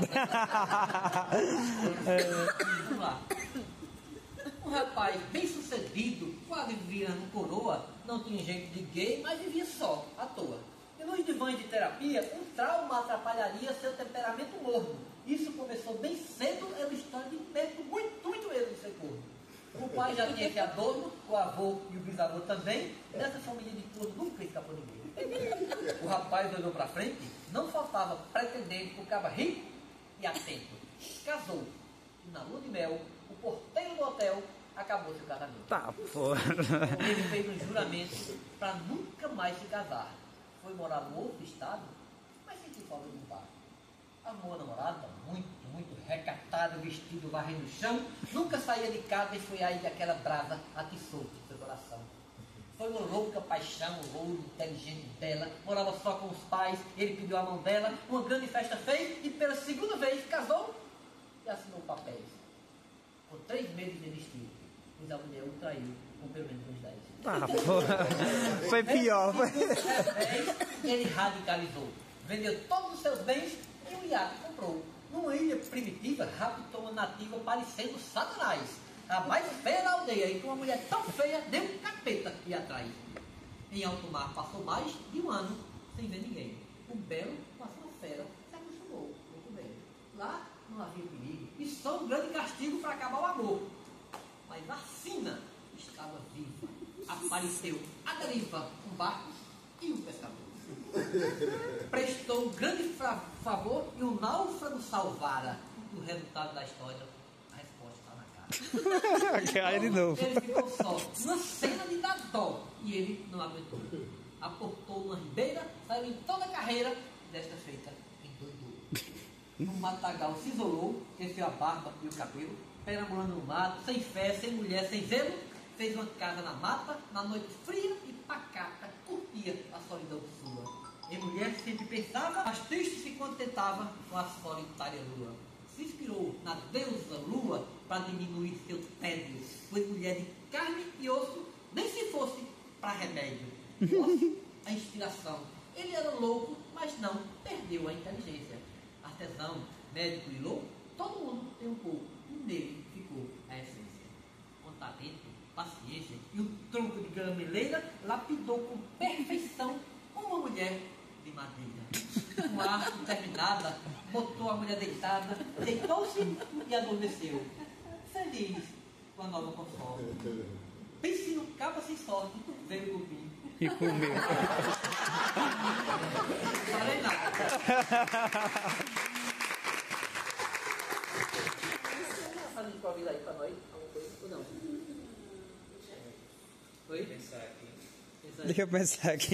Vamos lá. Um rapaz bem sucedido, quase virando coroa, não tinha jeito de gay, mas vivia só, à toa. E nos divãs de terapia, um trauma atrapalharia seu temperamento morno. Isso começou bem cedo, é uma história de medo, muito, muito medo de ser corno. O pai já tinha esse adorno, o avô e o bisavô também. Dessa família de corno nunca escapou ninguém. O rapaz olhou para frente, não faltava pretendente que o caba rico e atento. Casou. E na lua de mel, o porteiro do hotel acabou seu casamento. Tá, porra. Ele fez um juramento para nunca mais se casar. Foi morar no outro estado, mas sentiu falta de um par. Amou a namorada, muito, muito recatada, vestido, varrendo no chão. Nunca saía de casa e foi aí daquela brasa atiçou seu coração. Foi uma louca paixão, louro, inteligente dela. Morava só com os pais, ele pediu a mão dela. Uma grande festa fez e pela segunda vez casou e assinou papéis. Com três meses de destino, pois a mulher o traiu com pelo menos uns dez. Tá, porra. Foi pior. Foi... Ele radicalizou. Vendeu todos os seus bens e o iate comprou. Numa ilha primitiva, raptou uma nativa parecendo Satanás. A mais feia da aldeia. E com uma mulher tão feia, deu um capeta e atrás. Em alto mar passou mais de um ano sem ver ninguém. O belo, com a sua fera, se acostumou muito bem. Lá não havia perigo. E só um grande castigo para acabar o amor. Mas a Sina estava viva. Apareceu a deriva, um barco e um pescador. Prestou um grande favor e o náufrago salvara. O resultado da história, a resposta está na cara. Cai de novo. Ele ficou só, uma cena de dar dó, e ele não aguentou. Aportou uma ribeira, saiu em toda a carreira, desta feita, endoidou. No matagal se isolou, cresceu a barba e o cabelo, perambulando no mato, sem fé, sem mulher, sem zelo, fez uma casa na mata, na noite fria e pacata, curtia a solidão sua. Em mulher sempre pensava, mas triste se contentava com a solitária lua. Se inspirou na deusa lua para diminuir seu tédio. Foi mulher de carne e osso, nem se fosse para remédio. Osso, a inspiração. Ele era louco, mas não perdeu a inteligência. Artesão, médico e louco, todo mundo tem um pouco. E nele ficou a essência. Com talento, paciência e um tronco de gameleira, lapidou com perfeição uma mulher de madeira. Com a arte terminada, botou a mulher deitada, deitou-se e adormeceu. Feliz com a nova console. Pense no cabo sem sorte, veio o vinho. E comeu. Não falei nada. Faz improviso aí pra nós, alguma coisa, ou não? Oi? Pensar aqui. Pensa aí. Deixa eu pensar aqui.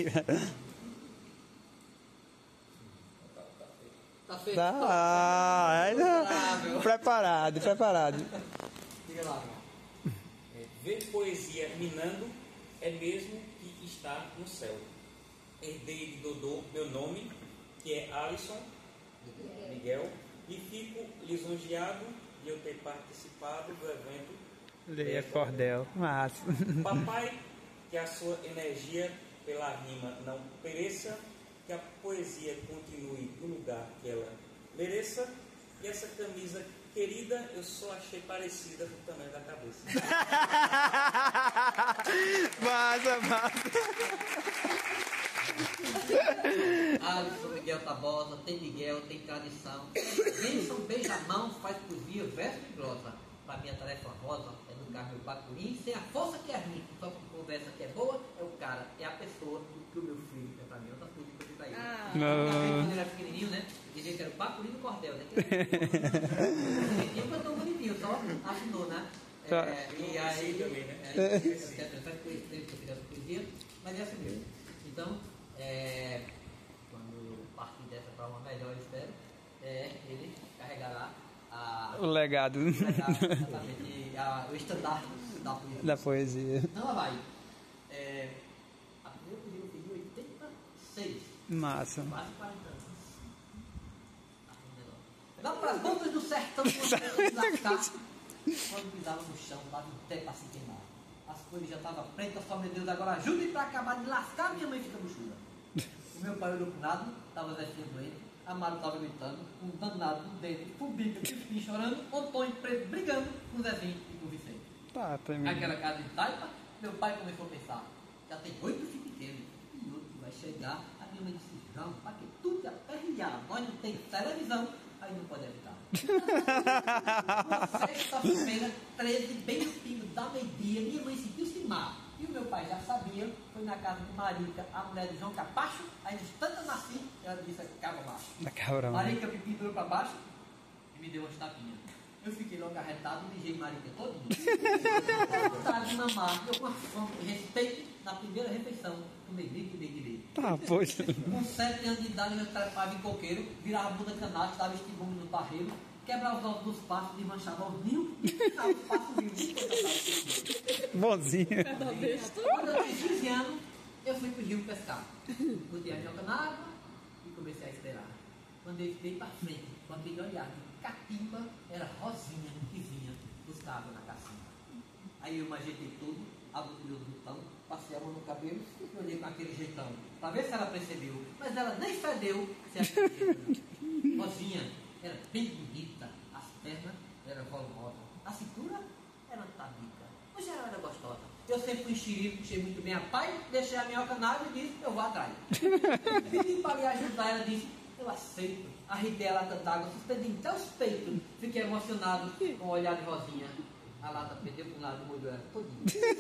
Tá feito? Tá, aí tá. Miserável. Preparado, preparado. Diga lá. É, ver poesia minando é mesmo que estar no céu. Herdei de Dodô meu nome, que é Alisson Miguel, e fico lisonjeado de eu ter participado do evento. Leia Cordel. Massa. Papai, que a sua energia pela rima não pereça, que a poesia continue no lugar que ela mereça, e essa camisa querida eu só achei parecida com o tamanho da cabeça. Massa, massa. Alisson Miguel Tabosa, tem Miguel, tem tradição. Benção, beija-mão, faz poesia, verso e glosa. Pra minha tarefa rosa, educar meu pacurim, sem a força que é ruim, só com conversa que é boa, é o cara, é a pessoa que o meu filho é pra mim. Outra coisa que eu digo pra ele. Ah. Quando ele era pequenininho, né? Dizia que era o pacurim do cordel, né? Pequenininho, mas tão bonitinho, só assinou, né? É, e aí, também, né? é, eu quero faz coisa que eu fiz essa poesia, mas é assim mesmo. Então, é, quando partir dessa para uma melhor, eu espero, é, ele carregará a, O legado o legado, exatamente, a, o estandarte da poesia. da poesia. Então, ela vai. É, a primeira poesia eu fiz em oitenta e seis, Massa. quase quarenta anos. Lá para as bandas do sertão, quando pisava no chão, dava um pé para se queimar. As coisas já estavam prontas, só meu Deus, agora ajude para acabar de lascar, minha mãe fica buchuda. O meu pai olhou pro nada, estava Zefinha doente, a Mara estava gritando, um danado, um dente, fubica, pispim chorando, Antônio preto brigando com o Zezinho e com o Vicente. Tá, também. Aquela casa de taipa, meu pai começou a pensar, já tem oito filhos pequenos, e outro que vai chegar, a minha mãe disse, João, para que tudo é aperreado, nós não temos televisão, aí não pode evitar. Uma sexta-feira, treze, bem no fim da meio-dia, minha mãe sentiu-se má. E o meu pai já sabia, foi na casa de Marica, a mulher de João Capacho, aí disse, tanto nasci, ela disse, cava baixo. Da cabrão. Marica me pendurou para baixo e me deu uma tapinhas. Eu fiquei logo arretado, mijei Marica todinho. Eu vontade de mamar, eu com a fome, respeito, na primeira refeição, tomei leite e beguei. Tá, pois. Com sete anos de idade, eu trepava em coqueiro, virava bunda canastra, dava estimulo no barreiro, quebrava os ovos dos passos, desmanchava os ninhos e ficava os passos vivos. Bonzinho. Quando eu tinha quinze anos, eu fui pro rio pescar. Botei a minhoca na água e comecei a esperar. Quando eu fiquei para frente, com aquele olhar de catimba, era Rosinha que vinha buscar água na cacimba. Aí eu me ajeitei tudo, abri o botão, passei a mão no cabelo e olhei com aquele jeitão, para ver se ela percebeu. Mas ela nem fedeu se aquele jeito. Rosinha era bem bonita, as pernas eram volumosas, a cintura era tabica. No geral era gostosa. Eu sempre fui enxerido, puxei muito bem a pai, deixei a minhoca na água e disse, eu vou atrás. Pedi para lhe ajudar, ela disse, eu aceito. Arreguei a lata d'água, suspendi até os peitos. Fiquei emocionado com o olhar de Rosinha. A lata perdeu para um lado e molhou ela todinha.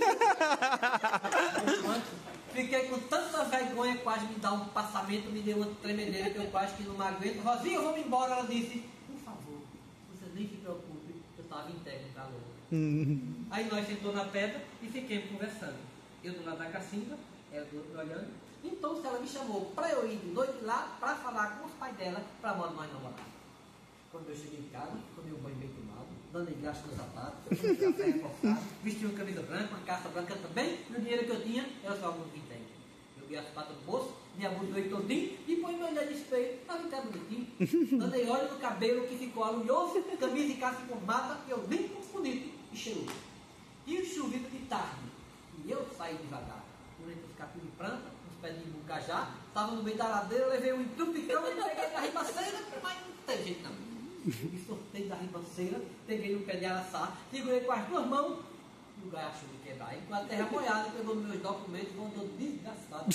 Fiquei com tanta vergonha, quase me dá um passamento, me deu uma tremedeira que eu quase que não me aguento. Rosinha, eu vou me embora. Ela disse, por favor, você nem se preocupe, eu estava íntegro para logo. Hum. Aí nós sentamos na pedra e fiquemos conversando. Eu do lado da cacimba, ela do outro olhando. Então ela me chamou para eu ir de noite lá para falar com os pais dela para nós namorar. Quando eu cheguei em casa, tomei um banho bem tomado, dando engraxa nos sapatos, tomei café reforçado, vesti uma camisa branca, uma calça branca também, e o dinheiro que eu tinha era só alguns vintém. Joguei as patas no bolso, me abusei todinho e põe meu olhar de espelho, tá até bonitinho. Andei óleo no cabelo que ficou alunhoso, camisa e calça formada, e eu limpo, bonito e cheiroso. E o chovido de tarde, e eu saí devagar, por entre os capim de planta, uns pés de bucajá, estava no meio da ladeira, levei um entupicão e peguei na ribanceira, mas não tem jeito não. Me sortei da ribanceira, peguei no pé de araçá, segurei com as duas mãos, e o gaio achou de quebrar. E com a terra molhada, pegou meus documentos e voltou desgastado.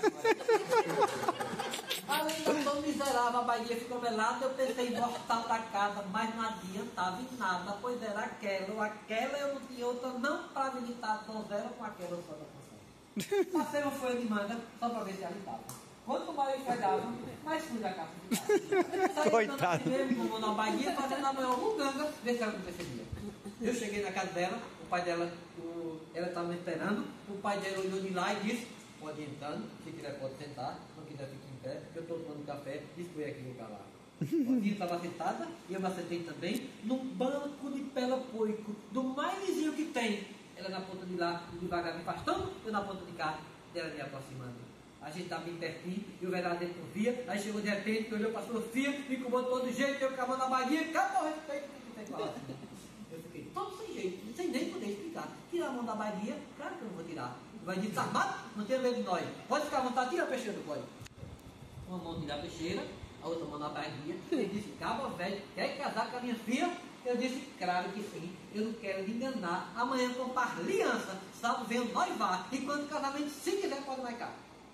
Além de eu tão miserável, a Bahia ficou melada, eu pensei em voltar para casa, mas não adiantava em nada, pois era aquela ou aquela, eu não tinha outra, não para habilitar a donzela com aquela só da função. Passei uma folha de manga só para ver se habilitava. Quanto mais eu pegava, mais fui da casa de casa. Coitado. Saí andando na Bahia, fazendo a maior muganga, ver se ela não percebia. Eu cheguei na casa dela, o pai dela, o, ela estava me esperando, o pai dela olhou de lá e disse, pode ir entrando, se quiser pode sentar, se não quiser fique em pé, porque eu estou tomando café, e foi aqui no calar. A filha estava sentada, e eu me sentei também, num banco de pela poico, do mais lisinho que tem. Ela na ponta de lá, devagar me afastando, eu na ponta de cá, ela me aproximando. A gente estava bem pertinho, e o verdadeiro não via, aí chegou de repente, olhou para a Sofia, me incomodou de todo jeito, eu acabou na Bahia, acabou o respeito que tem com ela. Eu fiquei todo sem jeito, sem nem poder explicar. Tirar a mão da Bahia, claro que eu não vou tirar. Vai dizer, desarmado, não tem medo de nós. Pode ficar à vontade, tira a peixeira do código. Uma mão tira a peixeira, a outra mão na Bahia. Ele disse, caba velho, quer casar com a minha filha? Eu disse, claro que sim, eu não quero lhe enganar. Amanhã comprar aliança, sábado vem o noivar, e quando o casamento, se quiser, pode marcar.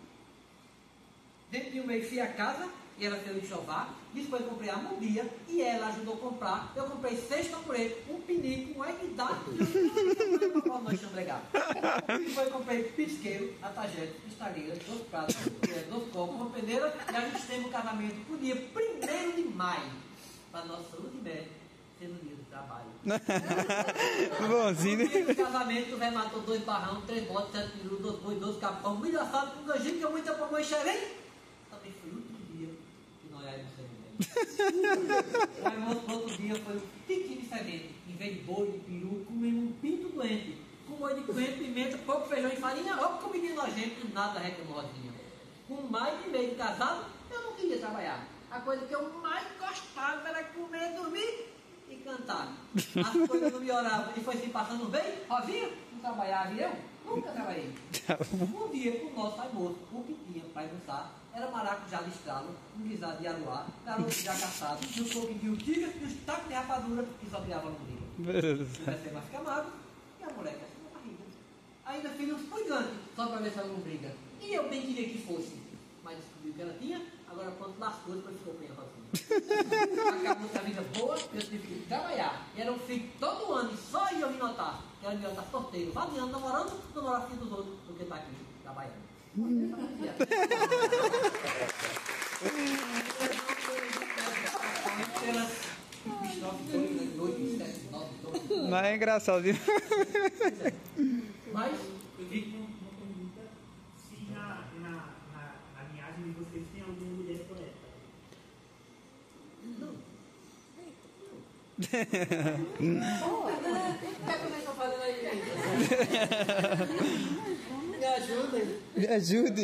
Dentro de um mês fui a casa, e ela fez o enxovar, depois comprei a mobia, e ela ajudou a comprar. Eu comprei seis tamborês, um pinico, um aiguidade, e um nós chambregar. Depois comprei pisqueiro, atagete, estaleira, dois pratos, dois copos, uma peneira, e ajustei o casamento pro dia primeiro de maio, para nossa saúde médica, sendo dia do trabalho. Bonzinho, no dia do casamento, o velho matou dois barrão, três botas, sete perus, dois boi, dois capão, milho assado com canjica, que eu muita pamonha xerém. Também foi outro dia que nós éramos semelhantes. O almoço do outro dia foi um piquinho diferente. Em vez de boi, de peru, comemos um pinto doente. Com molho de coentro, pimenta, pouco feijão e farinha, ó, comidinha nojenta, nada reclamodinha. Com mais de meio casado, eu não queria trabalhar. A coisa que eu mais gostava era comer, dormir e cantar. As coisas não melhoravam e foi se passando bem, ó, vinha, não trabalhava, e eu nunca trabalhei. Um dia, com o nosso almoço, o que tinha para almoçar era maracujá listrado, um guisado de aruá, garoto já caçado, um pouquinho de urtiga e uns tacos de rapadura que só criava lombriga. Comecei mais camado e a moleque assim na barriga. Ainda fiz uns pujantes só para ver se ela lombriga. E eu bem queria que fosse, mas descobri que ela tinha, agora quando lascou, depois ficou bem sozinha. Acabou essa vida boa, eu tive que trabalhar. E era um filho todo ano, e só eu me notar. Que era melhor estar sorteiro, vadiando, namorando, namorar filho dos outros, do que estar aqui, trabalhando. Mas é engraçado. Mas, Eu vi uma, uma pergunta se na, na, na, na linhagem de vocês tem alguma mulher poeta. não. O que é que eu estou fazendo aí, gente? Me ajudem. Me ajude.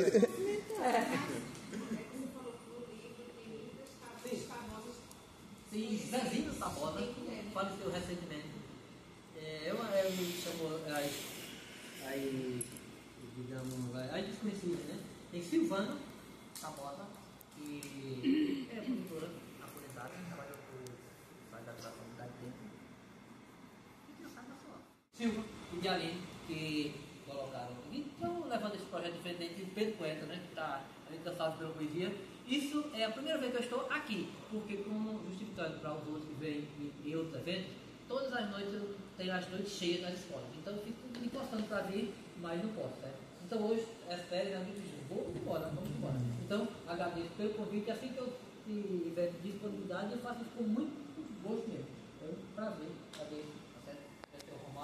Sim, Zezinho Tabosa faleceu recentemente. É, eu, eu me chamo aí, aí, digamos, aí desconhecido, né? Tem Silvana Tabosa, que é produtora aposentada, trabalhou com sai da duração da tempo. E já sabe da sua. Silva e de Aline, que colocaram. Então, levando esse projeto diferente de Pedro Poeta, né? Que está ali cansado pela poesia. Isso é a primeira vez que eu estou aqui, porque como justificando para os outros que vêm em outros eventos, todas as noites eu tenho as noites cheias nas escolas. Então eu fico me encostando para vir, mas não posso, certo? Então hoje, as férias, eu digo, vou embora, vamos embora. Então, agradeço pelo convite, assim que eu tiver disponibilidade, eu faço isso com muito, muito gosto mesmo. É um prazer, agradeço, tá certo?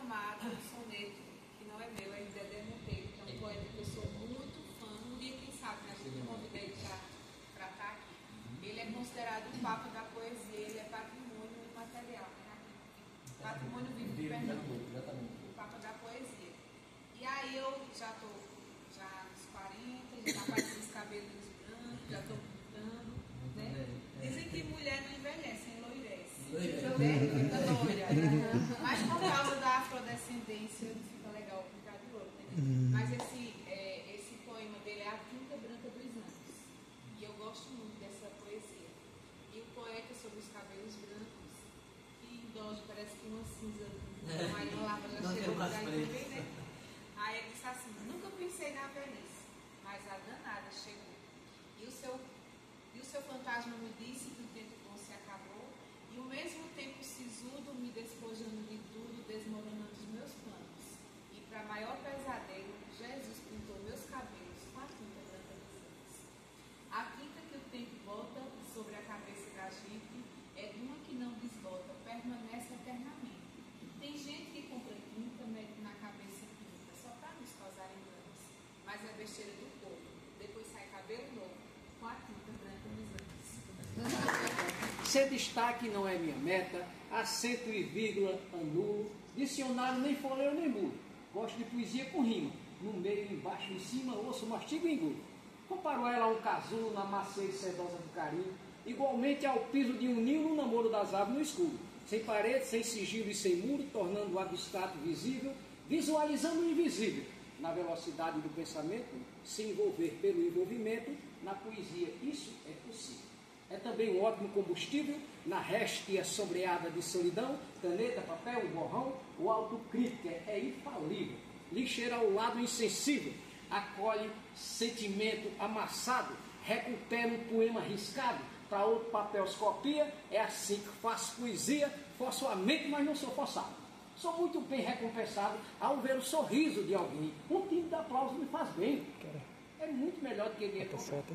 amado, um soneto que não é meu, é de Dedé Monteiro, que é um poeta que eu sou muito fã. Um dia, quem sabe, né, a gente convida ele para estar aqui. Ele é considerado o papa da poesia, ele é patrimônio imaterial, né? Patrimônio vivo de Pernambuco, o papa da poesia. E aí eu já estou já nos quarenta, já aparecendo os cabelos brancos, já estou pintando, né? Dizem que mulher não envelhece, enloirece. Né? Fica loira. Mas por causa da afrodescendência fica legal ficar de loiro, né? Mas esse, é, esse poema dele é A Tinta Branca dos Anos. E eu gosto muito dessa poesia. E o poeta sobre os cabelos brancos, que indoge, parece que uma cinza, uma, uma lava já chegou por aí também, né? Aí ele disse assim, nunca pensei na velhice, mas a danada chegou. E o seu, e o seu fantasma me disse que o tempo bom se acabou, e ao mesmo tempo sisudo me despojando de tudo, desmoronando os meus planos. E para maior pesadelo, Jesus pintou meus cabelos com a tinta branca dos anos. A tinta que o tempo bota sobre a cabeça da gente é de uma que não desbota, permanece eternamente. Tem gente que compra tinta, mete na cabeça tinta, só para nos causar enganos. Mas é besteira do povo. Depois sai cabelo novo, com a tinta branca dos anos. Ser destaque não é minha meta, acento e vírgula anulo, dicionário nem folheio nem mulo. Gosto de poesia com rima, no meio, embaixo, em cima, ouço, mastigo e engulo. Comparo ela a um casulo na macia e sedosa do carinho, igualmente ao piso de um ninho no namoro das aves no escuro. Sem parede, sem sigilo e sem muro, tornando o abstrato visível, visualizando o invisível. Na velocidade do pensamento, se envolver pelo envolvimento, na poesia isso é possível. É também um ótimo combustível na réstia sombreada de solidão, caneta, papel, borrão, o autocrítica é infalível. Lixeira ao lado insensível, acolhe sentimento amassado, recupera um poema riscado, para outro papel se copia, é assim que faço poesia, forço a mente, mas não sou forçado. Sou muito bem recompensado ao ver o sorriso de alguém. Um time de aplauso me faz bem. É muito melhor do que dinheiro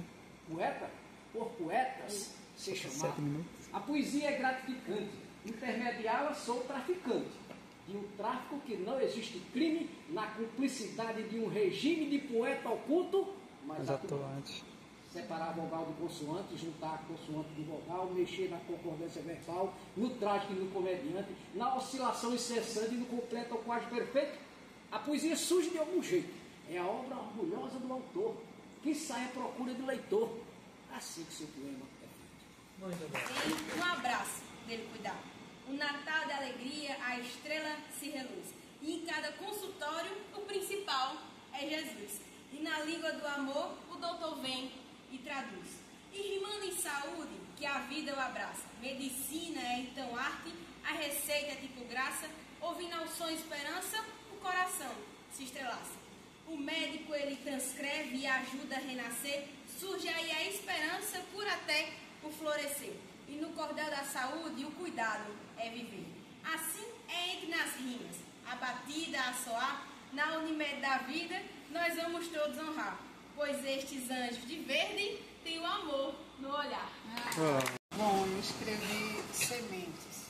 poeta, por poetas, ser chamado. A poesia é gratificante. Intermediá-la sou traficante. De um tráfico que não existe crime na cumplicidade de um regime de poeta oculto, mas atuante. Separar a vogal do consoante, juntar a consoante do vogal, mexer na concordância verbal, no trágico e no comediante, na oscilação incessante e no completo ou quase perfeito. A poesia surge de algum jeito. É a obra orgulhosa do autor, que sai à procura do leitor. Assim que seu poema é feito. Muito bem. Tem um abraço dele cuidar. Um Natal de alegria, a estrela se reluz. E em cada consultório, o principal é Jesus. E na língua do amor, o doutor vem e traduz. E rimando em saúde, que a vida o abraça. Medicina é então arte, a receita é tipo graça. Ouvindo ao som esperança, o coração se estrelaça. O médico ele transcreve e ajuda a renascer. Surge aí a esperança por até o florescer. E no cordel da saúde, o cuidado é viver. Assim é entre nas rimas, a batida a soar, na Unimed da vida, nós vamos todos honrar. Pois estes anjos de verde têm o amor no olhar. Ah, bom, eu escrevi Sementes.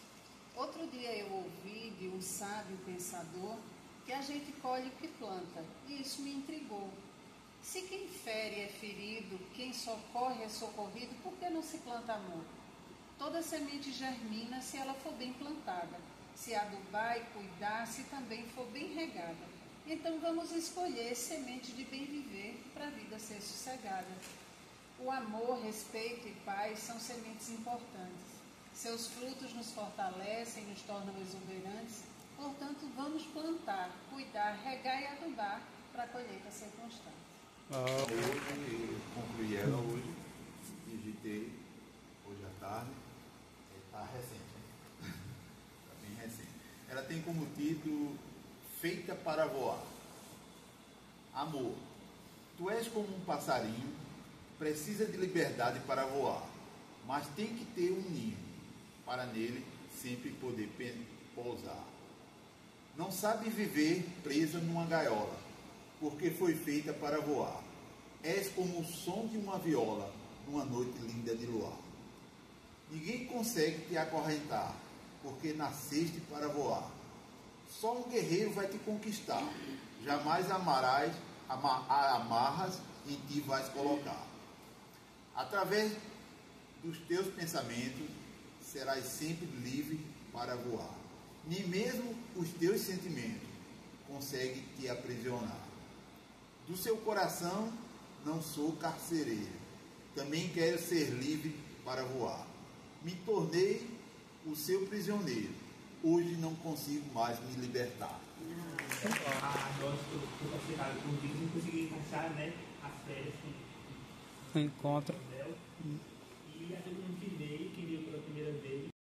Outro dia eu ouvi de um sábio pensador que a gente colhe o que planta, e isso me intrigou. Se quem fere é ferido, quem socorre é socorrido, por que não se planta amor? Toda semente germina se ela for bem plantada, se adubar e cuidar, se também for bem regada. Então vamos escolher sementes de bem viver para a vida ser sossegada. O amor, respeito e paz são sementes importantes. Seus frutos nos fortalecem, nos tornam exuberantes. Portanto, vamos plantar, cuidar, regar e adubar para a colheita ser constante. Hoje, eu concluí ela hoje, digitei hoje à tarde. Está recente, né? Está bem recente. Ela tem como título Feita para Voar. Amor, tu és como um passarinho, precisa de liberdade para voar, mas tem que ter um ninho, para nele sempre poder pousar. Não sabe viver presa numa gaiola, porque foi feita para voar. És como o som de uma viola, numa noite linda de luar. Ninguém consegue te acorrentar, porque nasceste para voar. Só um guerreiro vai te conquistar. Jamais amarás, ama, amarras em ti vais colocar. Através dos teus pensamentos, serás sempre livre para voar. Nem mesmo os teus sentimentos conseguem te aprisionar. Do seu coração não sou carcereiro, também quero ser livre para voar. Me tornei o seu prisioneiro, hoje não consigo mais me libertar. Ah, nós, eu passei errado por dia, não consegui encaixar, né, as férias com Encontro. o Del. E a todo mundo que veio, que veio pela primeira vez,